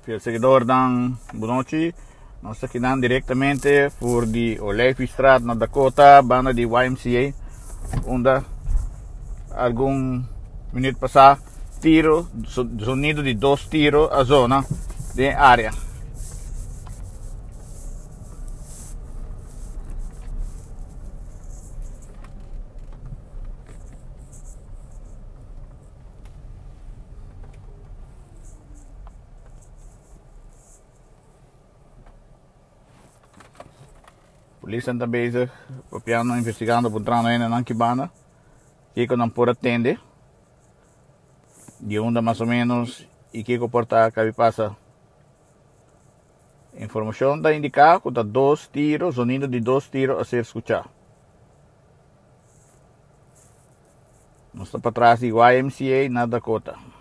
Fiel seguidor dan Bonochi. Nós aqui dan diretamente por de Oleifistraat na Dakota, banda de YMCA, onde algum minuto passar tiro, sonido de 2 tiros a zona de área. Polícia está bezig, papiando, investigando, encontrando ainda na Kibana. Que não por atender. De onde mais ou menos e que comporta que passa. Informação da indicar que 2 tiros, sonido de 2 tiros a ser escuchado. Nós estamos para trás de YMCA na Dakota.